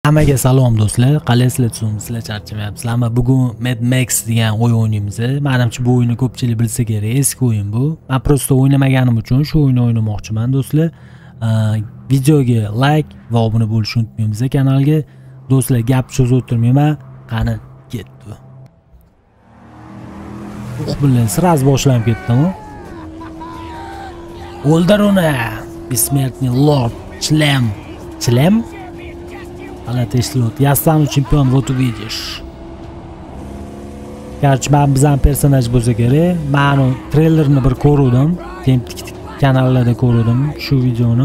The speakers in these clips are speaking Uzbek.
Hammaga salom do'stlar. Qalaysizlar, sizlar charchamayapsizlar. Ammo bugun Mad Max degan o'yin o'ynaymiz. Menimcha bu o'yinni ko'pchilik bilsa kerak. Eski o'yin bu. Men prosta o'ynamaganim uchun shu o'yinni o'ynamoqchiman do'stlar. Videoga like va obuna bo'lishni unutmaymiz kanalga. Do'stlar, gap so'z o'tirmayman. Qani ketdi. Bilan sraz boshlanib ketdimi? O'ldir uni. Бессмертный лорд. Член. Член? Я стану чемпион, вот увидишь. Короче, men bizdan personaj bo'lsa kerak. Men uni treylerini bir ko'rdim. Kanallarda ko'rdim shu videoni.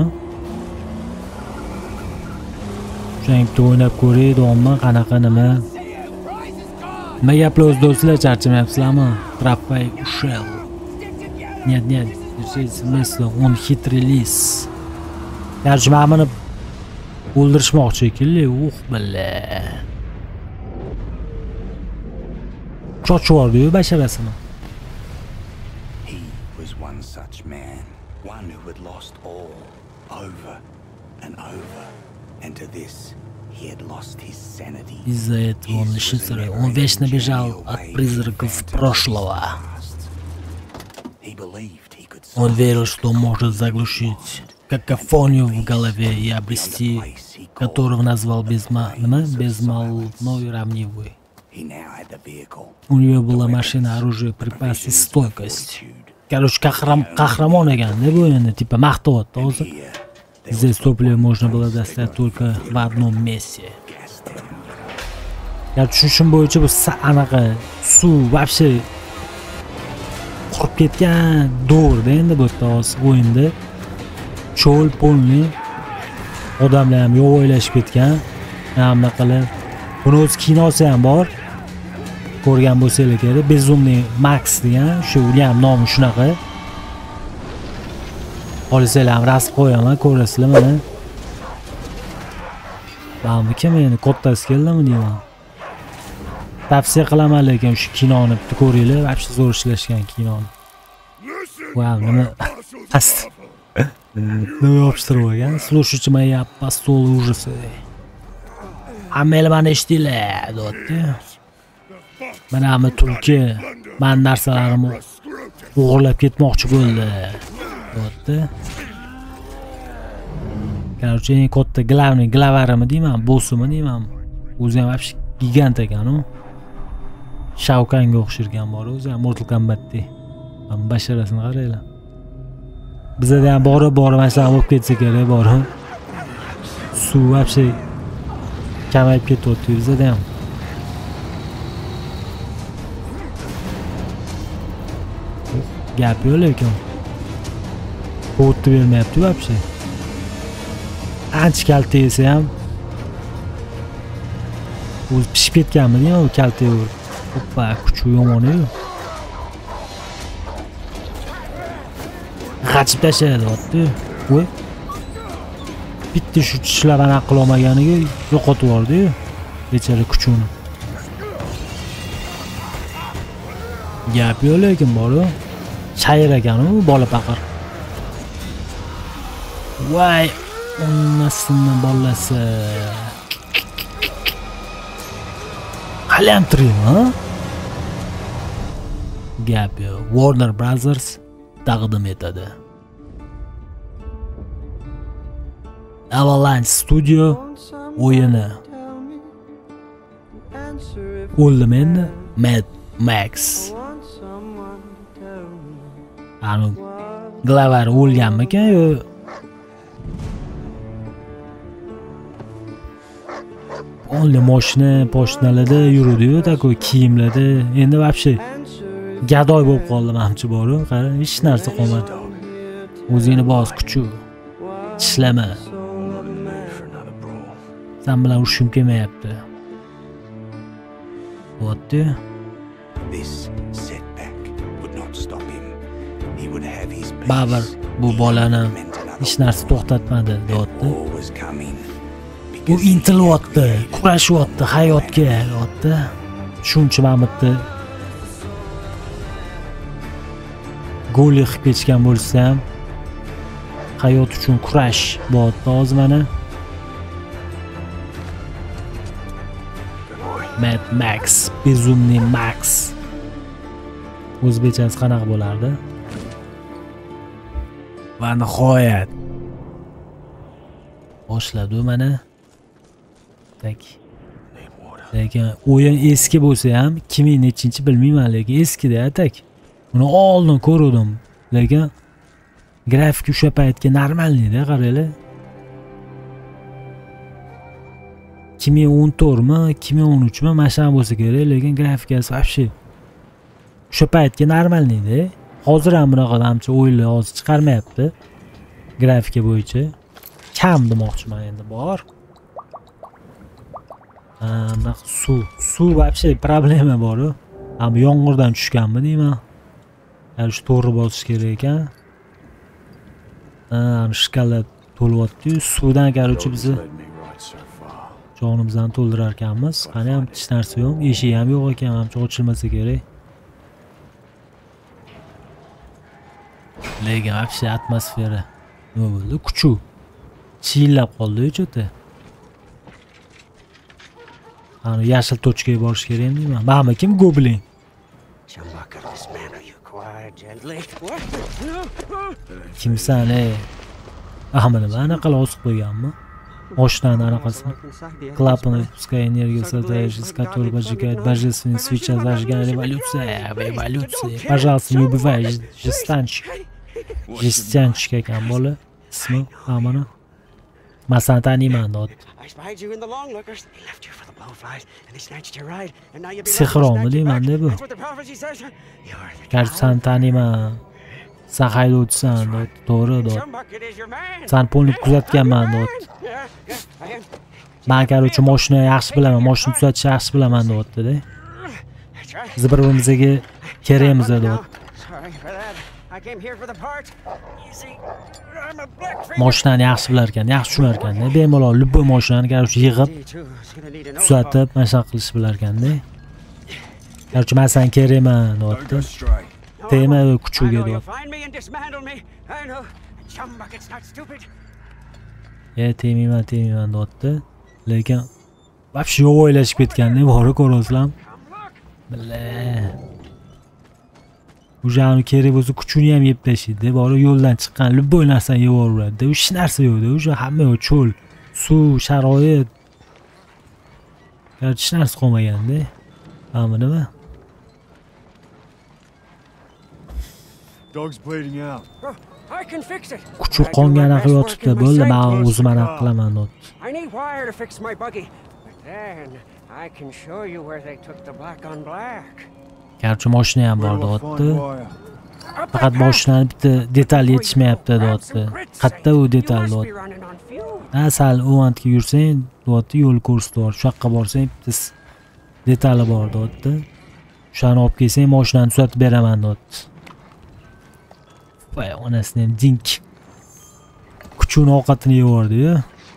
Shuningdek o'ynab ko'ray, davomli qanaqa nima. Nima gaplar do'stlar, charchamayapsizlarmi? Trapay ушел. Нет, здесь смысл, он хитрый лис. Короче, men buni o'ldirishmoqchi shekilli. Billa. Cho'chi bor-ku basharasini. He was one such man, one who had lost all over and over, and to this he had lost his sanity. Из-за этого он лишился, он вечно бежал от призраков прошлого. Он верил, что может заглушить какофонию в голове и обрести, которого назвал безмолвной равнивой. У нее была машина, оружие, припасы, стойкость. Короче, qahramon ekan-da bu endi, типа maqtayapti hozir. Здесь топливо можно было достать только в одном месте. Ya tushunishim bo'yicha bu anaqa suv вообще qurib ketgan do'rda endi bu yerda hozir o'yinda. Cho'l polni odamlar ham yo'voylashib ketgan. Hamma qilib. Buni o'z kinosi ham bor. Ko'rgan bo'lsanglar kerak. Безумный Max degan, shu ham nomi shunaqa. Olisanglar ham rasm qo'yaman, ko'rasizlar mana. Mana kim endi kattasi keldimi deyman. Tavsiya qilaman lekin shu kinoni bitta ko'ringlar, вообще zo'r ishlashgan kinoni. Wow, nima ast. Nima yopishtirib olgan? Слушайте мои апостолы ужасы. Hammalar meni eshitinglar, deyapti. Mana hamma tulki men narsalarimni o'g'irlab ketmoqchi bo'ldi, deyapti. Короче, eng katta glavarimi deyman, bossimi deyman. O'zi ham вообще gigant ekan-ku. Shao Kahnga o'xshirgan bor, o'zi ham Mortal Kombatda. Basharasini qaranglar. Bizda ham borib mana shunaqa bo'lib ketsa kerak, borib. Suv вообще kamayib ketyapti bizda ham. Gap yo'q lekin. O'tni bermayapti вообще. Ancha kalta yesa ham o'zi pishib ketganmi deyman, u kalta. Hoppa, kuchi yomon-ku. G'achib tashladi, deyapti. Voy. Bitta shu tishlab aniq qila olmaganiga yo'qotib yubordi-yu. Bechara kuchini. Gap yo'q lekin bor-ku. Chayir ekan-ku, bola paqir. Voy, onasini bolasi. Qalamtirim, ha? Gap yo'q. Warner Brothers taqdim etadi. Avalanche Studio o'yini. O'ldimi endi? Mad Max. Ani glavar o'lganmikan yo? Only poshnalarda yurdi-yu, takoy kiyimlarda. Endi вообще gadoy bo'lib qoldi menimcha bor-ku. Qara, hech narsa qolmadi. O'zingni bos, kuchu. Tishlama. Sen bilan urushim kelmayapti. Bo'pti. Babar bu bolani hech narsa to'xtatmadi, deyapti. U intilyapti, kurashyapti hayotga, deyapti. Shuncha mamutni gol yiqib ketgan bo'lsa ham hayot uchun kurash bo'lyapti hozir mana. Mad Max, Bezumniy Max. O'zbekchasi qanaqa bo'lardi? Va nihoyat boshladi mana. Lekin o'yin eski bo'lsa ham 2000-nechinchi bilmayman, lekin eskida atak. Uni oldin ko'rdim, lekin grafik o'sha paytga normalniyda, qaranglar. 2014 mi, 2013 mi mashina bo'lsa kerak, lekin grafikasi вообще o'sha paytga normalniyda. Hozir ham bunaqa hamcha o'yinlar hozir chiqarmayapti. Grafika bo'yicha kam demoqchiman endi bor. Suv вообще problema bor-ku. Ham yomg'irdan tushganmi deyman. Hali shu to'g'ri bosish kerak ekan. Shkala to'lyapti-yu, suvdan qarorchi bizni jonimizni to'ldirar ekanmiz. Qani ham hech narsa yo'q, eshik ham yo'q ekan, hamcha ochilmasa kerak. Lekin вообще atmosfera nima bo'ldi? Kuchuv chiyillab qoldi-yu cho'ta. Ana yashil tochkaga borish kerakmi deyman. Mana kim goblin? Kimsan ey? Ahmad mana qala osib qo'yganmi? Oshnani anaqasi. Клапаны пускай энергию создаешь, из которой поджигает божественный свеча зажигания революция. Пожалуйста, не убивай жестанчик. Жестянчик ekan bola. Ismi Amana. Masan taniyman dot. Sehronmi deyman-da bu. Garchi san taniyman. Sen haydovchisan dot. To'g'ri dot. Sen polni kuzatganman dot. Men qarorchi mashina yaxshi bilaman, mashina tuzatishni yaxshi bilaman dotdi-da. Biz bir-birimizga kerakmiz dot. Mashinani yaxshi bilar ekan, yaxshi tushunar ekan-da. Bemalol любой mashinani qarorchi yig'ib, tuzatib, mashina qilish bilar ekan-da. Qarorchi men sen kerakman dotdi. Tema kuchuga dot. Temayman dotdi. Lekin вообще yo'q o'ylashib ketganda bor ko'rasizlar. Billa. Ujani kerak bo'lsa kuchuni ham yeb tashlaydi. Bori yo'ldan chiqqan любой narsani yeb yuboradi. Hech narsa yo'q-da, o'sha hamma yo'q, cho'l, suv, sharoit. Hech narsa qolmaganda. Hamma nima? Kuchuk qonga anaqa yotibdi, bo'ldi, men o'zim anaqa qilaman dot. Qarchi mashina ham bor dotdi. Faqat mashinani bitta detal yetishmayapti dotdi. Qayerda u detal dot? Sal o'vantga yursang, dotdi, yo'l ko'rsatib, shu yoqqa borsang bitta detali bor dotdi. Shuni olib kelsang, mashinani tuzatib beraman dotdi. Voy, onasini ham dink. Kuchuni ovqatini yeyordi-yu.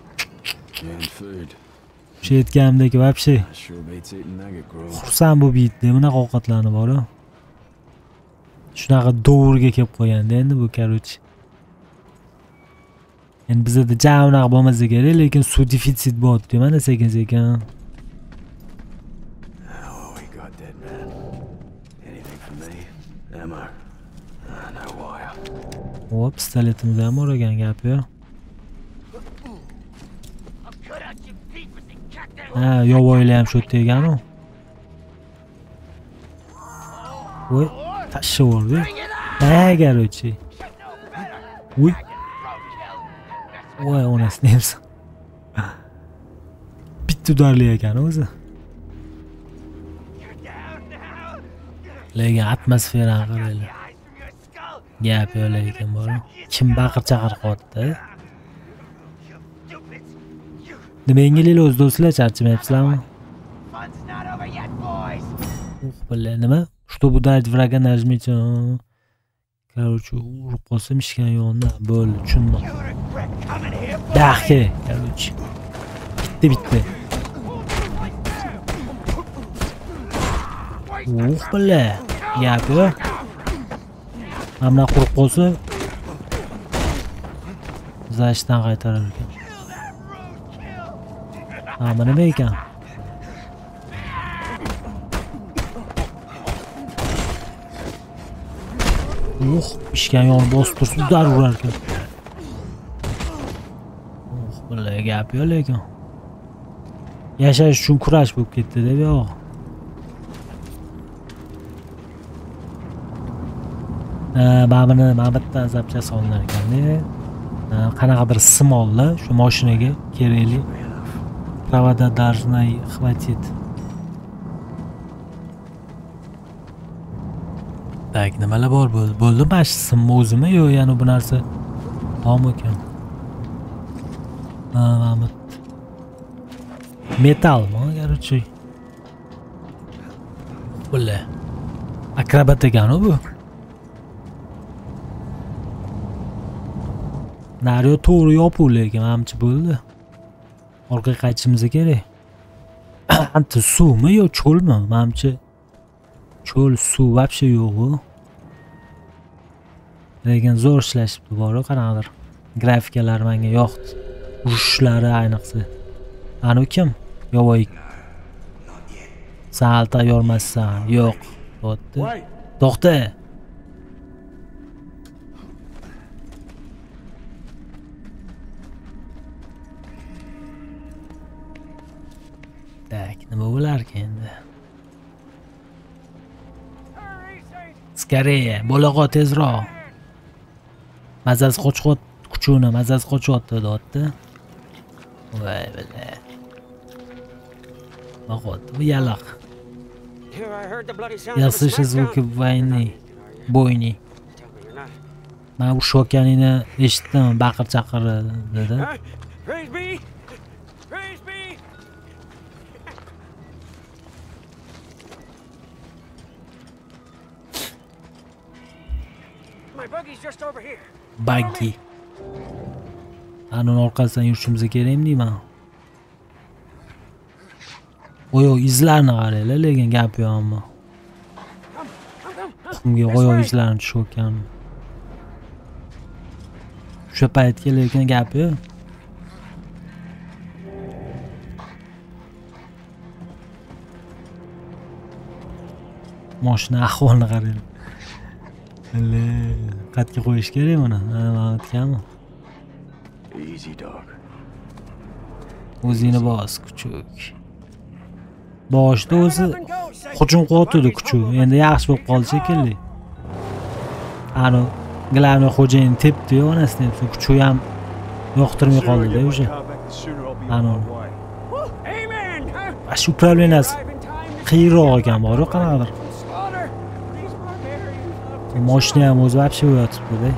Shu aytganimdek вообще xursand bo'lib yeydi, bunaqa ovqatlarni bor-ku. Shunaqa do'rga kelib qo'yganda endi bu qarorchi. Endi bizda jam unaqa bo'lmasa kerak, lekin suv defitsit bo'lyapti mana sekin-sekin. Hop, pistoletimiz ham bor ekan gapi. Yovvoylar ham shu yerda ekan-ku. Voy, tashlavordi. Qarorchi. Uy. Voy, onasini ham. Bitta udarli ekan o'zi. Lekin atmosferani qaranglar. Gap yo'q ekan bor. Kim baqir-chaqir qilyapti? Nimainglar o'z do'stlar charchamayapsizlarmi? Billa nima? Чтобы дать врага нажмите. Короче, urib qolsa mishkan yonda bo'ldi, tushundim. Daxi, короче. Bitta. Billa. Gap yo'q. Mana qurib qolsa zashdan qaytarar ekan. Nima ekan? pishgan yog'ni bosib tursa udar urar ekan. Bular gap yo'q lekin. Yashash uchun kurash bo'lib ketdi-da bu yoq. Mana bitta zapcha solinlar ekan-da. Qanaqadir simollar shu mashinaga kerakli. Провода должны хватить. Tak, nimalar bor bo'ldi? Bo'ldimi mana shu simni o'zimi yo'q, yana bu narsa bormi ekan? Mana metalmi, короче. Bular akrobat ekan bu. Naryo to'g'ri yopiq lekin menimcha bo'ldi. Orqaga qaytishimiz kerak. Anta suvmi yo cho'lmi? Menimcha cho'l, suv вообще yo'q. Lekin zo'r ishlashibdi bor-ku qanaqadir. Grafikalar menga yoqdi. Urushlari ayniqsa. Ana kim? Yo'q. Sal tayyormassan. Yo'q. To'xta. To'xta. Tak, nima bo'lar endi? Skорее, bo'laqa tezroq. Mazasi qochqot kuchuni, mazasi qochyapti, deyapti. Voy bala. Maqot, bu yaloq. Я слышу звуки войны, бойни. Men bu shokanini eshitdim, baqir-chaqiri dedi. Buggy. Ana orqasidan yurishimiz kerakmi deyman. Oyoq izlarini qaranglar, lekin gap yo'qmi? Qumga oyoq izlarini tushayotgan. O'sha paytga lekin gap yo'q. Mashina ahvolini qarang. Qatga qo'yish kerak buni. Mana aytganmi? Easy dog. O'zini bos, kuchuk. Boshda o'zi hujum qilyapti kuchuk. Endi yaxshi bo'lib qoldi shekilli. Ana Glavniy xo'jayin tepdi-yu, onasini deb, kuchuk ham yoqtirmay qoldi-da o'sha. Ana. Shu upravleniyasi qiyinroq ekan bor-ku qanaqadir. Mashina ham o'zi вообще yotibdi-da.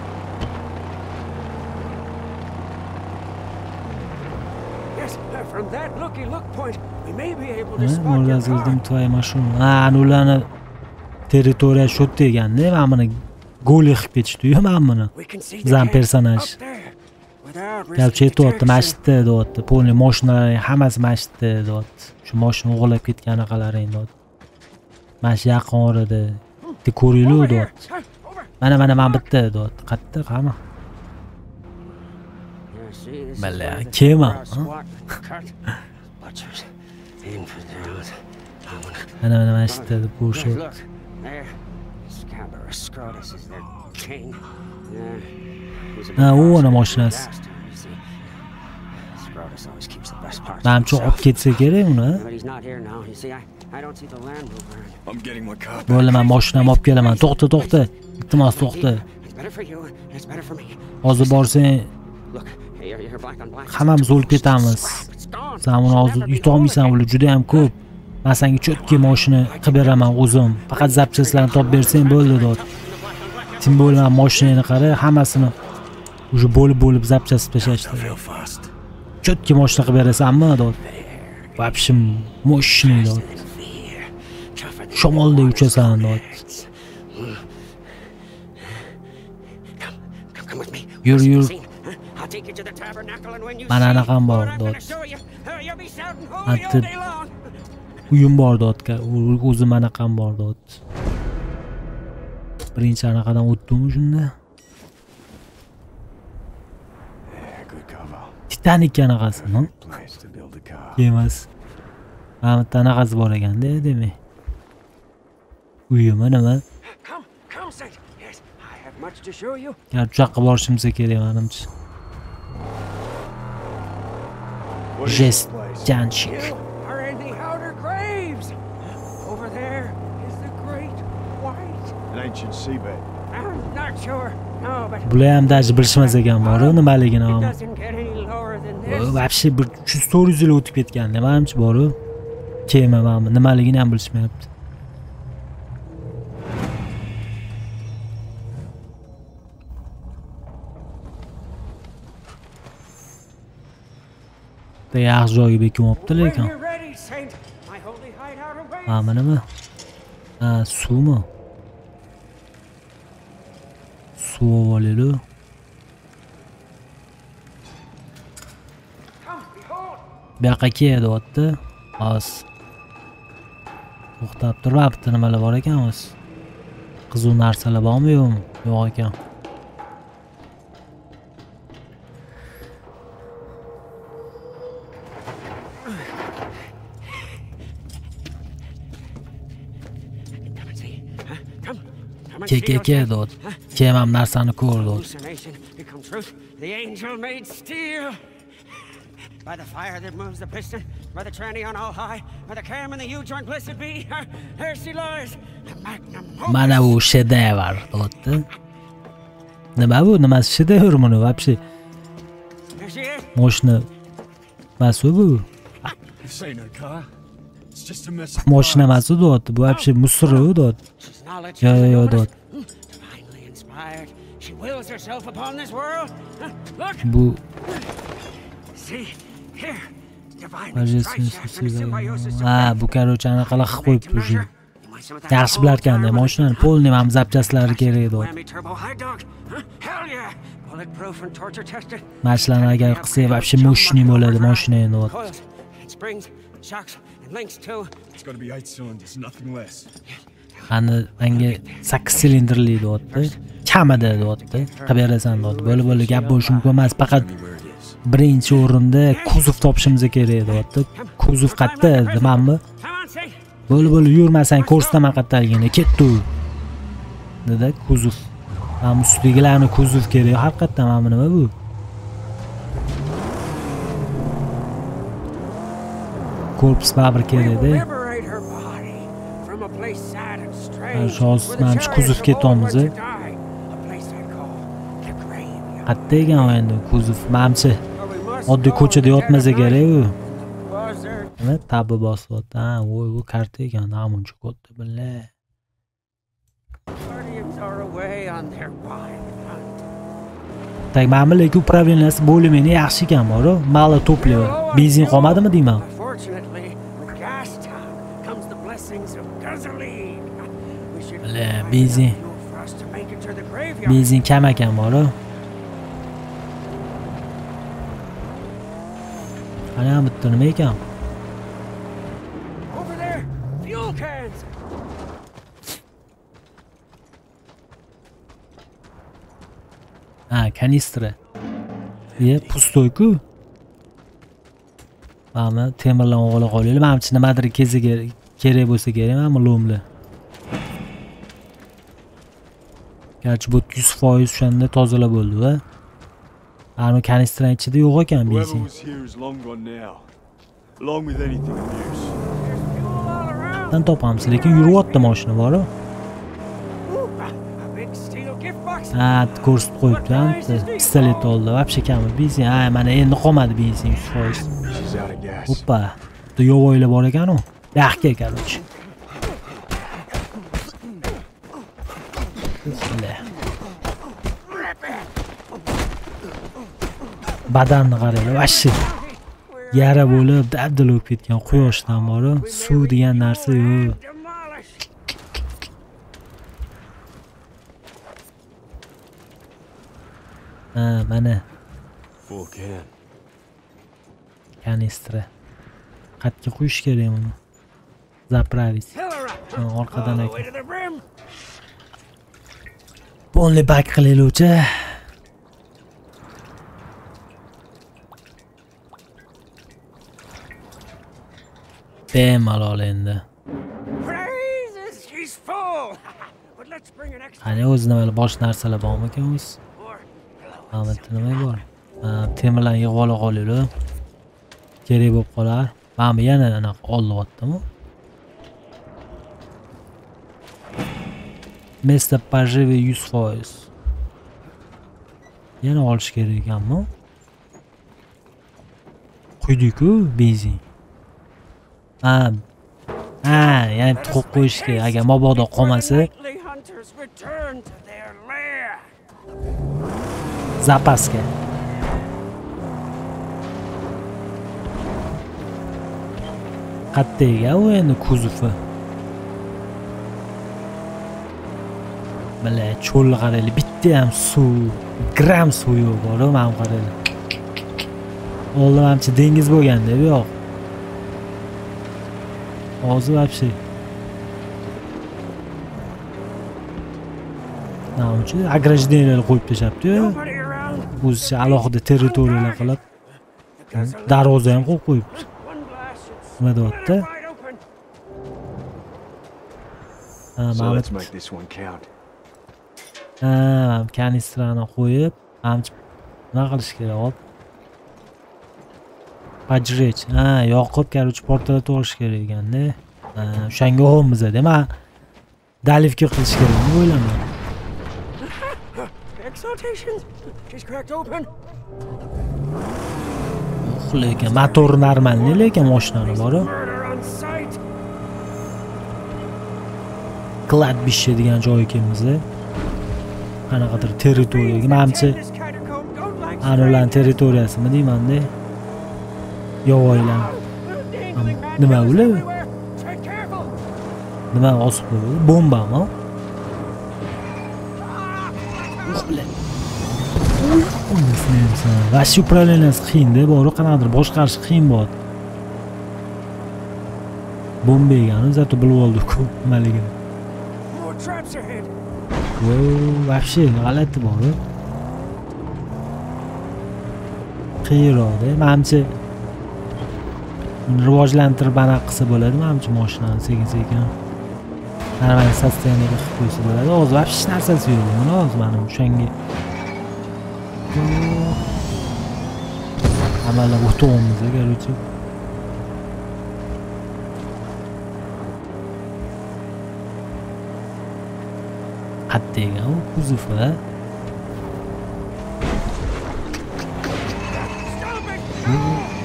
Mo'rgazildim твоя машина. Ana ularni territoriya shu deganda, men buni gol qilib ketishdi-yu, men buni. Zam personaj. Gapcha aytyapti, masjidda deyapti. Polni mashinalarning hammasi masjidda deyapti. Shu mashina o'g'irlab ketganaqalaring deyapti. Mana shu yaqin orada ko'ringlar deyapti. Mana bitta deyapti. Qayerda qani? Bala, kema. Mana masjidda deb ko'rishyapti. O ona mashinasi. Menimcha olib ketsa kerak uni. Bo'ldi, men mashinamni olib kelaman. To'xta. Iltimos to'xta. Hozir borsang hammamiz o'lib ketamiz. Sen uni hozir yutolmaysan, ular juda ham ko'p. Men senga cho'tki mashina qilib beraman o'zim. Faqat zapchastlarni topib bersang bo'ldi, deydi. Tim bo'lgan mashinani qara, hammasini уже bo'lib zapchasib tashlashdi. Cho'tki mashina qilib berasanmi, deydi. Вообще mashina deydi. Shamolda uchasan, deydi. Yur. Mana anaqam bor, deydi. Hatto uyim bor, deydi. O'zim anaqam bor, deydi. Birinchi anaqadan o'tdimmi shunda? Titanik anaqasi, no? Emas. Mana bitta anaqasi bor ekan-da, demak. Uyimi nima? Much to show you? Garchi u yoqqa borishimiz kerak menimcha. What is Jest this place? janchik. You are in the outer graves. Over there is the great white. An ancient seabed. I'm not sure. No, but Bular ham daji bilishmas ekan bor-ku nimaligini it ham. doesn't get any lower than this. Вообще bir 300-400 yil o'tib ketgan. Menimcha bor-ku. Kema mana nimaligini ham bilishmayapti. Yaxshi joyga bekinibdi When lekin. you're ready, Saint, my holy hideout awaits. Mana nima? Ha, suvmi? Suv olaylik. Come, behold. Bu yoqqa kelyapti. Hozir. To'xtab turibdi, nimalar bor ekan o'zi. Qiziq narsalar bormi yo'qmi? Yo'q ekan. Come and see. Huh? Come. Come and Ke see. ke yourself. dot. Kemam narsani ko'rdi. Hallucination become truth. The angel made steel. By the fire that moves the piston, by the tranny on all high, by the cam and the U-joint blessed be, there she lies, the magnum opus. Mana bu shedevr dotdi. Nima bu? Nimasi shedevr buni вообще? There she is. Mashina. Masu bu? This ain't a car. It's just a mess. Mashina masu dotdi. Bu вообще musori dot. She's knowledge. Yo, and yo, notice. dot. Divinely inspired. She wills herself upon this world. Look, Bu see, here. Divinely Majesty strikes after the symbiosis of ha, faith. bu короче anaqa qilib qo'yibdi уже. You want some of that Yaxshi old bilarkanda time mashinani polni ham zapchaslari kerak dot. Whammy turbo high dog. Hell yeah. Bulletproof and torture tested. Mashinalarni agar qilsa вообще mощный bo'ladi mashina endi dot. Coils, and springs, shocks, and links too. It's got to be 8 cylinders, nothing less. Qani menga 8 silindrli dotdi. Kamida dotdi. Qilib berasan dotdi. Bo'lib gap bo'lishi mumkin emas, faqat birinchi o'rinda kuzov topishimiz kerak dotdi. Kuzov qayerda demanmi? Come on, say. Bo'lib yurmasang ko'rsataman qayerdaligini. Ketdi. Dedi kuzov. Ham ustigilarni kuzov kerak. Haqiqatdan mana nima bu? Korpus baribir We will kerak-da. liberate her body from a place sad and strange. Shos where the mana chariots kuzov of old ketyapmiz. went to die. A place I call the graveyard. Qayerda ekan endi kuzov? Menimcha Where we must oddiy go ko'chada in the dead yotmasa of kerak u. night. Was there Nima tabi bosyapti? Ha, voy bu karta ekan, namuncha katta billa. guardians are away on their wild hunt. Tak mana lekin upravleniyasi bo'limini yaxshi ekan bor-ku. Mali to'playdi. Benzin qolmadimi deyman. Fortunately, with Gastown comes the blessings of gasoline. We should Le, find benzin. enough fuel for us to make it to the graveyard. Benzin kam ekan bor-ku. Ana ham bitta nima ekan? Over there, fuel cans. Ha, kanistra. Ye, pustoy-ku. Mana temirlarni o'g'irlab qo'yinglar. Menimcha nimadir keziga kerak bo'lsa kerak, mana lo'mli. Garchi bu 100% o'shanda tozalab bo'ldi-va. Ana kanistraning ichida yo'q ekan Whoever benzin. was here is long gone now. Along with anything of use. There's fuel all around. Dan topamiz, lekin yuryapti mashina bor-ku. Ooh, a big steel gift box. Ha, ko'rsatib qo'yibdi. Pistolet oldi. Вообще kami benzin. Ha, mana endi qolmadi benzin 100%. She's out of gas. Hoppa. Bu yovoylar bor ekan-ku. Yaxga короче. Bismillah. Badanni qaranglar, вообще yara bo'lib, dabdil bo'lib ketgan quyoshdan bor-ku. Suv degan narsa yo'q. Demolished. Ha, mana Full can. kanistra. Qatga qo'yish kerak buni. Zapravить. Fill her up. Ha, orqadan All the way ekan. to the brim. Polni bak qilaylik-chi. Bemalol endi. Praises, she's full. But But let's bring an extra Qani o'zi nima bosh narsalar bormi ekan o'zi? more. Mana nima bor? Temirlarni yig'ib ola qolinglar. Kerak bo'lib qolar. Mana yana anaqa olyaptimi? Место поживы 100%. Yana olish kerak ekanmi? Quydik-ku benzin. Ya'ni tuxib qo'yish kerak. Agar mabodo qolmasa, Nightly hunters return to their lair. zapaska. Qattayga u endi kuzovi. Mana cho'lni qaraylik, bitta ham suv, gram suv yo'q bor-ku, mana qaraylik. Oldin hamcha dengiz bo'lganda bu yoq. Hozir вообще. Nima uchun agrajdeniylar qo'yib tashlabdi-yu. Nobody around. O'zicha alohida territoriyalar qilib, darvoza ham qo'yib qo'yibdi. One blast should Nima deyapti? wide open. So Mana let's make this one count. kanistrani qo'yib, hamcha nima qilish kerak hop. Pajrech. Yoqib, короче, portlatib olish kerak ekanda. O'shanga olmizda, men dalivga qilish kerak deb o'ylayman. Exaltations. She's cracked open. Lekin motor normalniy lekin mashinani bor-ku. Murder on sight. Kladbishche degan joy ekanmiz-da. Qanaqadir territoriyaga, menimcha This catacomb don't like aniqlan territoriyasimi deyman-da. Yovvoyilar. dangling mad Nima guns ular? everywhere. Tread careful. Nima osib qo'ydi? Bombami? Vashi upravleniyasi qiyin-da, bor-ku, qanaqadir boshqarish qiyin bo'ldi. Bomba yegani zato bilib oldik-ku nimaligini. More traps ahead. Вообще g'alati bor-ku. Qiyroqda, menimcha rivojlantirib anaqa qilsa bo'ladi, menimcha mashinani sekin-sekin. Normal sosteniyga qilib qo'ysa bo'ladi. Hozir вообще hech narsasi yo'q. Mana hozir mana o'shanga amallar o'tamiz, короче. Qattayga u kuzovi. Stop it! No!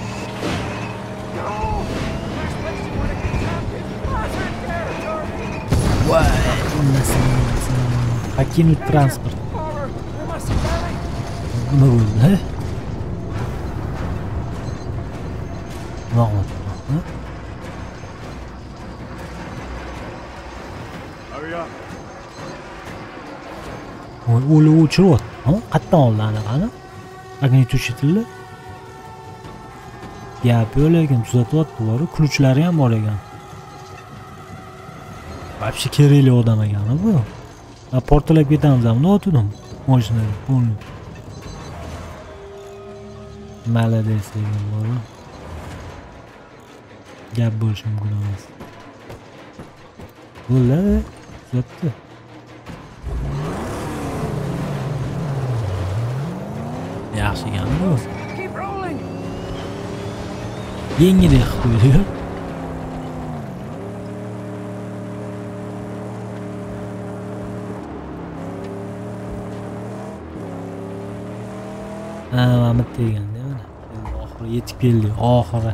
Last place you want to get trapped is Buzzard territory. Voy, покинуть transport. Horror. We must valley. Nima bo'ldi? Nima bo'ldi? Hurry up. O'li o'chiryapti. Qayerdan oldi anaqani? Magnitoshitildi. Gap yo'q lekin tuzatyapti bor-ku, ключlari ham bor ekan. Вообще kerakli odam ekan bu. Portalab ketamiz ham, notudim. Mashinani qo'yib. Молодец degan bor-ku. Gap bo'lishi mumkin emas. Bo'ldi, tuzatdi. Yaxshi ekan bu. Keep rolling. Yengidek qo'ydi. Mana bitta deganda mana. Oxiri yetib keldik, oxiri.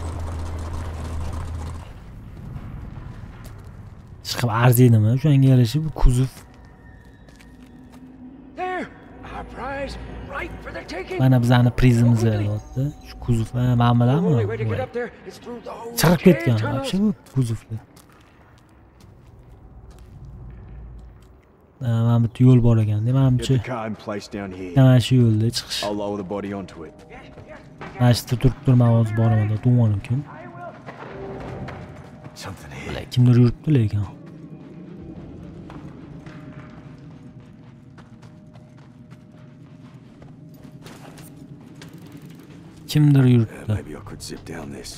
Chiqib arziydimi? O'shanga yarasha bu kuzov. There. Our prize. Right for the taking. Mana bizani prizimiz bo'lyapti. Shu kuzov mana The bilanmi? only way to get up there is through those Chiqib cave ketgan, tunnels. вообще bu kuzovlar. Mana bitta yo'l bor ekan, Get menimcha. the car in place down here. Mana shu yo'lda chiqish. I'll lower the body onto it. Mana shu turib turman hozir boraman, to'g'on kim? Something here. Kimdir yuribdi lekin. Kimdir yuribdi. Maybe I could zip down this.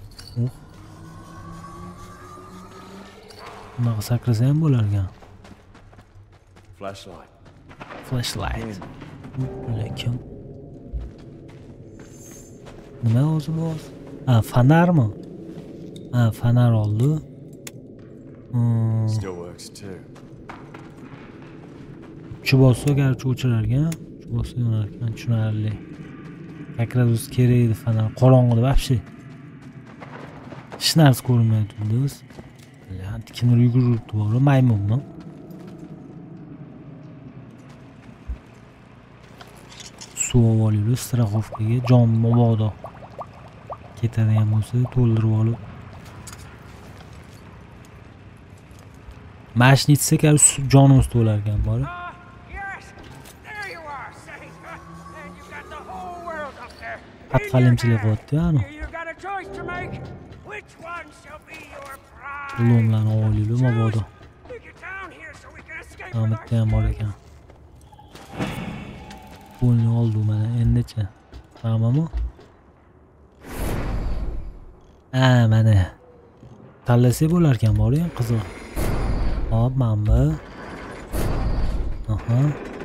Bunaqa sakrasa ham bo'lar ekan. Flashlight. Flashlight. Lekin. Nima o'zi bu? Ha, fonarmi? Ha, fonar oldi. Still works too. Chubosu garchi o'chirar ekan. Chubosu yonar ekan, tushunarli. Akras o'zi kerak edi fonar. Qorong'ida вообще. Hech narsa ko'rinmaydi biz. Kimdir yugurib turibdi, maymunmi? Suv olib, strafovkaga jon mobodo ketadigan bo'lsa to'ldirib olib. Mashinitsa kar jonimiz to'lar ekan bor. Qatqalimchilik qilyapti ana. Ulumlarni olib mobodo. Amitda ham bor ekan. Pulni oldi mana endicha. Tamommi? Ha, mana. Tanlasa bo'lar ekan, bor ham qiziq. Hop, mana bu. Aha.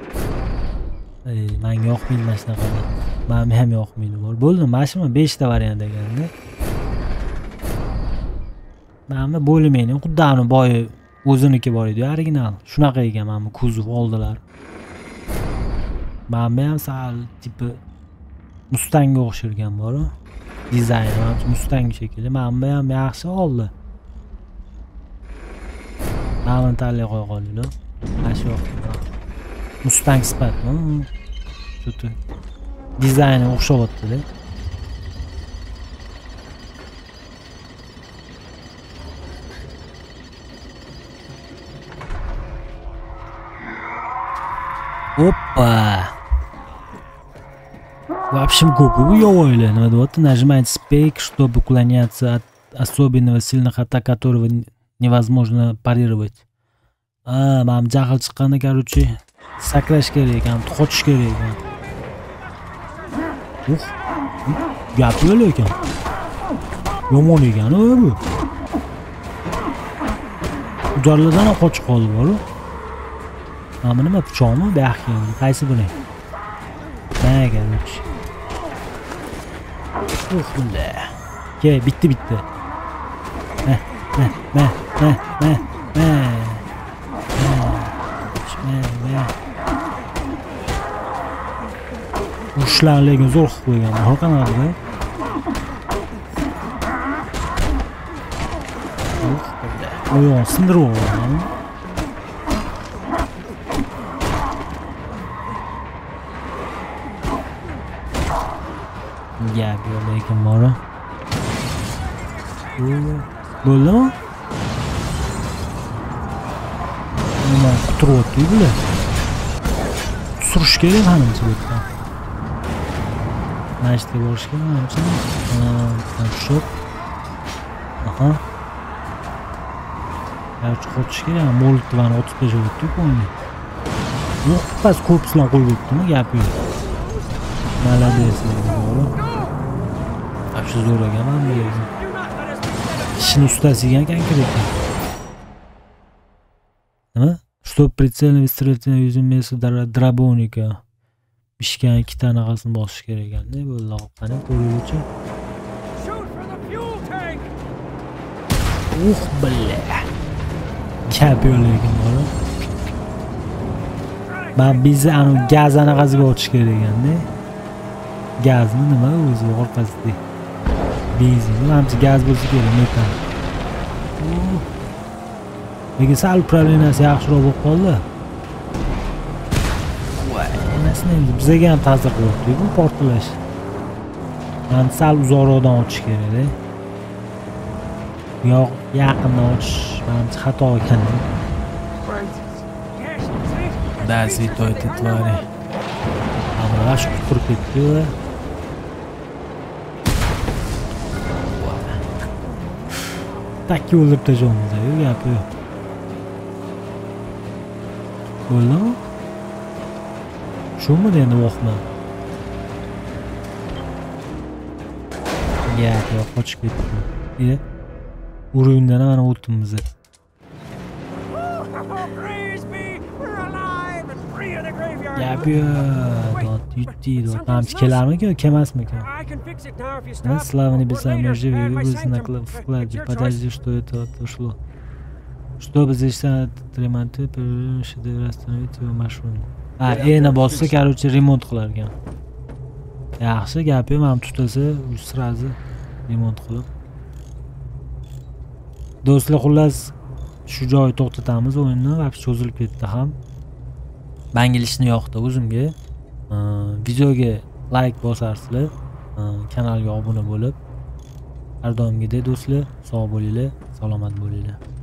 Menga yoqmaydi mana shunaqalar. Menga ham yoqmaydi bor. Bo'ldi, mashina 5 ta variant ekanda. Mana bo'lmaydi, xuddi ani boyi o'ziniki bor edi, original. Shunaqa ekan mana kuzov oldilar. Mana ham sal tipi Mustangga o'xshargan bor. Dizayni ham Mustang shekilli. Mana ham yaxshi oldi. Mana tanlay qo'ya qoldilar. Mana shu Mustang sifatmi? Shu dizayni o'xshabotdi-da. Опа! В общем, глупый уёвали. Нажимайте спейк, чтобы уклоняться от особенного сильных атак, которого невозможно парировать. Мам jahl chiqqanda, короче, sakrash kerak ekan, qochish kerak ekan. Gap yo'q ekan. Yomon ekan bu. Ulardan ham qochib qoldi bor. Mana nima pichoqmi? Bu yoqqa endi. Qaysi buni? Mana uch. Bunda. Ke, bitti. Ushlarlarga zo'r qilib qo'ygan. Har qanaqada. Oyoq sindirib olgan. Gap yo'q lekin bora. Bo'ldimi? Nima turyapti bular? Surish kerak menimcha bu yerda. Mashta borish kerak menimcha. Shop. Aha. Yaxshi qochish kerak. Molotovanni 35 o'tdi-ku uni. Yo'q, pas korpuslar qo'yib o'tdimi? Gap yo'q. Молодец, вообще zo'r ekan mana bu. Ishni ustasi ekan kerak. Nima? Что прицельно выстрелить на вместо дробовника. Pishgan 2 ta naqasini bosish kerak ekanda. Bo'ldi, qani ko'ruvchi. Billa. Gap yo'q lekin bora. Men bizni anu gaz anaqasiga o'tish kerak ekanda. Gazmi nima o'zi orqasida? Benzin, menimcha gaz bo'lsa kerak metan. Lekin sal problemasi yaxshiroq bo'lib qoldi. Voy, emasmi endi bizga ham ta'sir qilyapti bu portlash. Men sal uzoqroqdan ochish kerak-da. Yo'q, yaqindan ochish menimcha xato ekan. Да, святой ты твари. Амрашку прикрепила. Tak o'lib tajovuzda-yu gapi yo'q. Bo'ldimi? Shumi endi voqman. Gap yo'q, qochib ketdi. Uruvindan mana o'tdim biz. free of the graveyard. Gapıyor. Yutdi. Tamamchi kelarmikan, kelmasmikan? I can fix it now if you Да, stop. слава Or небесам, later, мы живы, my вы sanctum. вкладе. It's your Подожди, что это ушло. Чтобы здесь ремонты, шедевр остановить его машину. Eni bossa, короче, remont qilar ekan. Yaxshi, gapi ham tutasa, srazi remont qilib. Do'stlar, xullas shu joyi to'xtatamiz o'yinni, vaqt cho'zilib ketdi ham. Bangilishni yoqdi o'zimga. Videoga like bosarsizlar, kanalga obuna bo'lib, har doimgidek do'stlar, sog' bo'linglar, salomat bo'linglar.